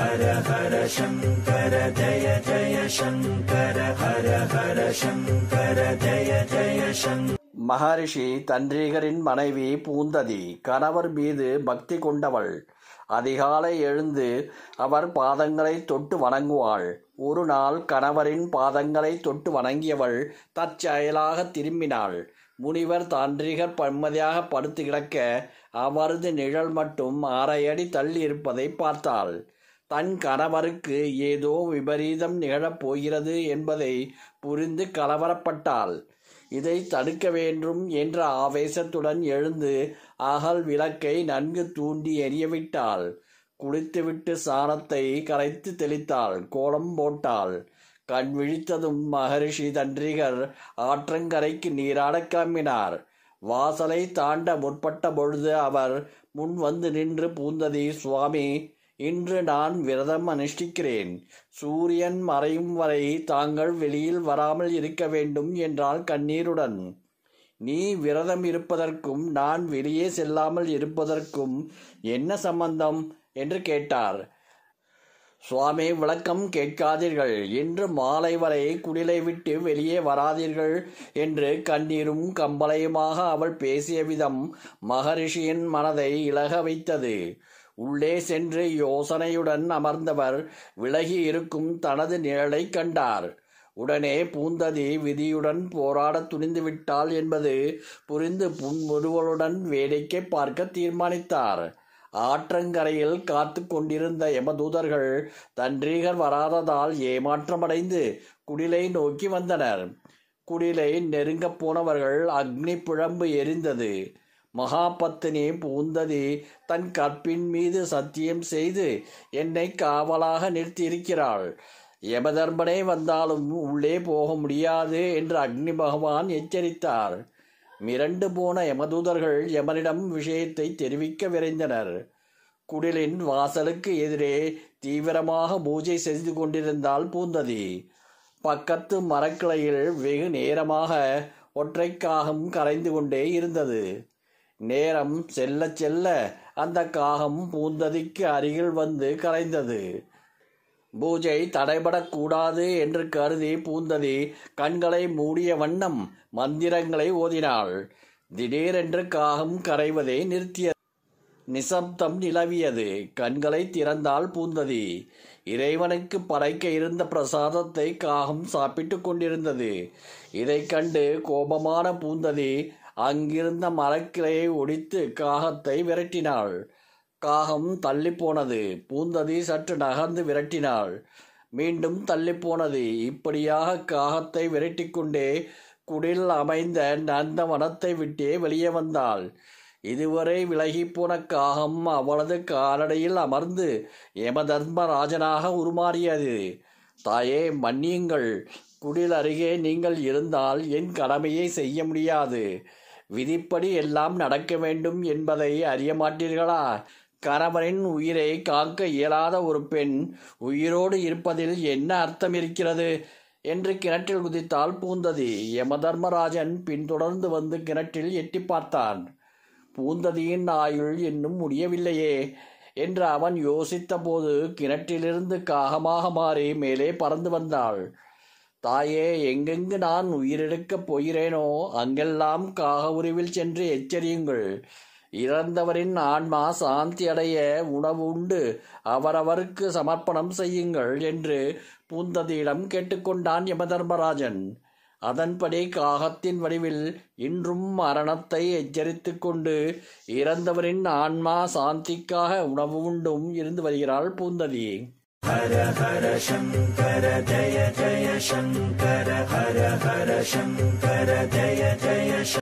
ஹர ஹர சங்கர ஜய ஜய சங்கர ஹர ஹர சங்கர ஜய ஜய சங்கர. மகரிஷி தன்றிகரின் மனைவி பூந்ததி கணவர் மீது பக்தி கொண்டவள். அதிகாலை எழுந்து அவர் பாதங்களை தொட்டு வணங்குவாள். ஒரு நாள் கணவரின் பாதங்களை தொட்டு வணங்கியவள் தற்செயலாக திரும்பினாள். முனிவர் தான்றிகர் பன்மதியாக படுத்து கிடக்க அவரது நிழல் மட்டும் 6 அடி தள்ளி இருப்பதை பார்த்தாள். தன் கணவருக்கு ஏதோ விபரீதம் நிகழப் போகிறது என்பதை புரிந்து கலவரப்பட்டாள். இதை தடுக்க வேண்டும் என்ற ஆவேசத்துடன் எழுந்து அகல் விளக்கை நன்கு தூண்டி எரியவிட்டாள். குளித்துவிட்டு சாணத்தை கரைத்து தெளித்தாள். கோலம் போட்டாள். கண் விழித்ததும் மகரிஷி தன்றிகர் ஆற்றங்கரைக்கு நீராடக் கிளம்பினார். வாசலை தாண்ட முற்பட்ட பொழுது அவர் முன் வந்து நின்று, பூந்ததி, சுவாமி, இன்று நான் விரதம் அனுஷ்டிக்கிறேன். சூரியன் மறையும் வரை தாங்கள் வெளியில் வராமல் இருக்க வேண்டும் என்றால் கண்ணீருடன். நீ விரதம் இருப்பதற்கும் நான் வெளியே செல்லாமல் இருப்பதற்கும் என்ன சம்பந்தம் என்று கேட்டார். சுவாமி, விளக்கம் கேட்காதீர்கள். இன்று மாலை வரை குடிலை விட்டு வெளியே வராதீர்கள் என்று கண்ணீரும் கம்பளையுமாக அவள் பேசிய விதம் மகரிஷியின் மனதை இளக வைத்தது. உள்ளே சென்று யோசனையுடன் அமர்ந்தவர் விலகி இருக்கும் தனது நிழலை கண்டார். உடனே பூந்ததி விதியுடன் போராட துணிந்துவிட்டாள் என்பது புரிந்து புன்முறுவலுடன் வேடிக்கை பார்க்க தீர்மானித்தார். ஆற்றங்கரையில் காத்து கொண்டிருந்த யமதூதர்கள் தன்றிகர் வராததால் ஏமாற்றமடைந்து குடிலை நோக்கி வந்தனர். குடிலை நெருங்கப் போனவர்கள் அக்னி பிழம்பு எரிந்தது. மகாபத்தினி பூந்ததி தன் கற்பின் மீது சத்தியம் செய்து என்னை காவலாக நிறுத்தியிருக்கிறாள். யமதர்மனே வந்தாலும் உள்ளே போக முடியாது என்று அக்னி பகவான் எச்சரித்தார். மிரண்டு போன யமதூதர்கள் யமனிடம் விஷயத்தை தெரிவிக்க விரைந்தனர். குடிலின் வாசலுக்கு எதிரே தீவிரமாக பூஜை செய்து கொண்டிருந்தாள் பூந்ததி. பக்கத்து மரக்கிளையில் வெகு நேரமாக ஒற்றை காகம் கரைந்து கொண்டே இருந்தது. நேரம் செல்ல செல்ல அந்த காகம் பூந்ததிக்கு அருகில் வந்து கரைந்தது. பூஜை தடைபடக்கூடாது என்று கருதி பூந்ததி கண்களை மூடிய வண்ணம் மந்திரங்களை ஓதினாள். திடீரென்று காகம் கரைவதை நிறுத்தியது. நிசப்தம் நிலவியது. கண்களை திறந்தாள் பூந்ததி. இறைவனுக்கு படைக்க இருந்த பிரசாதத்தை காகம் சாப்பிட்டு கொண்டிருந்தது. இதை கண்டு கோபமான பூந்ததி அங்கிருந்த மரக்கிளையை ஒடித்து காகத்தை விரட்டினாள். காகம் தள்ளி போனது. பூந்ததி சற்று நகர்ந்து விரட்டினாள். மீண்டும் தள்ளி போனது. இப்படியாக காகத்தை விரட்டி கொண்டே குடில் அமைந்த நந்தவனத்தை விட்டே வெளியே வந்தாள். இதுவரை விலகிப்போன காகம் அவளது காலடியில் அமர்ந்து யமதர்மராஜனாக உருமாறியது. தாயே, மன்னியுங்கள். குடில் அருகே நீங்கள் இருந்தால் என் கடமையை செய்ய முடியாது. விதிப்படி எல்லாம் நடக்க வேண்டும் என்பதை அறிய மாட்டீர்களா? கணவனின் உயிரை காக்க இயலாத ஒரு பெண் உயிரோடு இருப்பதில் என்ன அர்த்தம் இருக்கிறது என்று கிணற்றில் குதித்தாள் பூந்ததி. யமதர்மராஜன் பின்தொடர்ந்து வந்து கிணற்றில் எட்டி பார்த்தான். பூந்ததியின் ஆயுள் இன்னும் முடியவில்லையே என்று அவன் யோசித்த போது கிணற்றிலிருந்து காகமாக மாறி மேலே பறந்து வந்தாள். தாயே, எங்கெங்கு நான் உயிரெடுக்கப் போகிறேனோ அங்கெல்லாம் காக உருவில் சென்று எச்சரியுங்கள். இறந்தவரின் ஆன்மா சாந்தி அடைய உணவு உண்டு அவரவருக்கு சமர்ப்பணம் செய்யுங்கள் என்று பூந்ததியிடம் கேட்டுக்கொண்டான் யமதர்மராஜன். அதன்படி காகத்தின் வடிவில் இன்றும் மரணத்தை எச்சரித்து கொண்டு இறந்தவரின் ஆன்மா சாந்திக்காக உணவு உண்டும் இருந்து வருகிறாள் பூந்ததி. ஹர ஹர சங்கர ஜய ஜய சங்கர ஹர ஹர சங்கர ஜய ஜய